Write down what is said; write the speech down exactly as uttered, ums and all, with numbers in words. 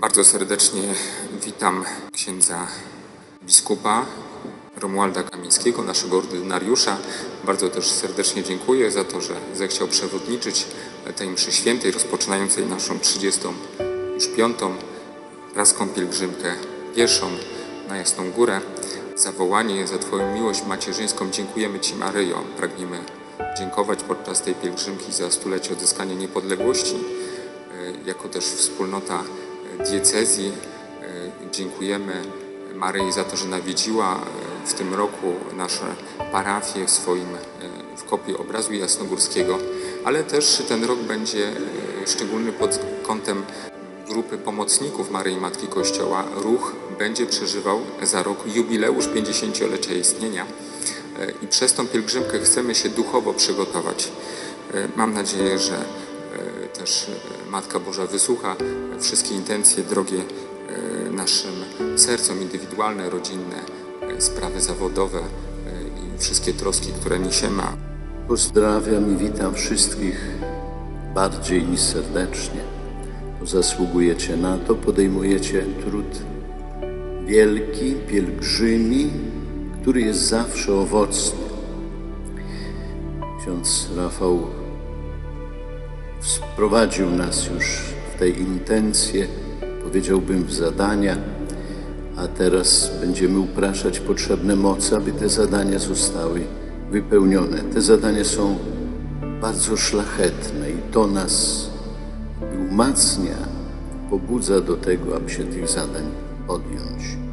Bardzo serdecznie witam księdza biskupa Romualda Kamińskiego, naszego ordynariusza. Bardzo też serdecznie dziękuję za to, że zechciał przewodniczyć tej mszy świętej rozpoczynającej naszą trzydziestą już piątą praską pielgrzymkę pieszą na Jasną Górę. Za wołanie, za Twoją miłość macierzyńską dziękujemy Ci, Maryjo. Pragniemy dziękować podczas tej pielgrzymki za stulecie odzyskania niepodległości. Jako też wspólnota diecezji dziękujemy Maryi za to, że nawiedziła w tym roku nasze parafie w swoim w kopii obrazu jasnogórskiego, ale też ten rok będzie szczególny pod kątem grupy pomocników Maryi Matki Kościoła. Ruch będzie przeżywał za rok jubileusz pięćdziesięciolecia istnienia i przez tą pielgrzymkę chcemy się duchowo przygotować. Mam nadzieję, że też Matka Boża wysłucha wszystkie intencje drogie naszym sercom, indywidualne, rodzinne, sprawy zawodowe i wszystkie troski, które niesiemy. Pozdrawiam i witam wszystkich bardziej niż serdecznie. To zasługujecie na to, podejmujecie trud wielki, pielgrzymi, który jest zawsze owocny. Ksiądz Rafał wprowadził nas już w tej intencje, powiedziałbym w zadania, a teraz będziemy upraszać potrzebne moce, aby te zadania zostały wypełnione. Te zadania są bardzo szlachetne i to nas umacnia, pobudza do tego, aby się tych zadań podjąć.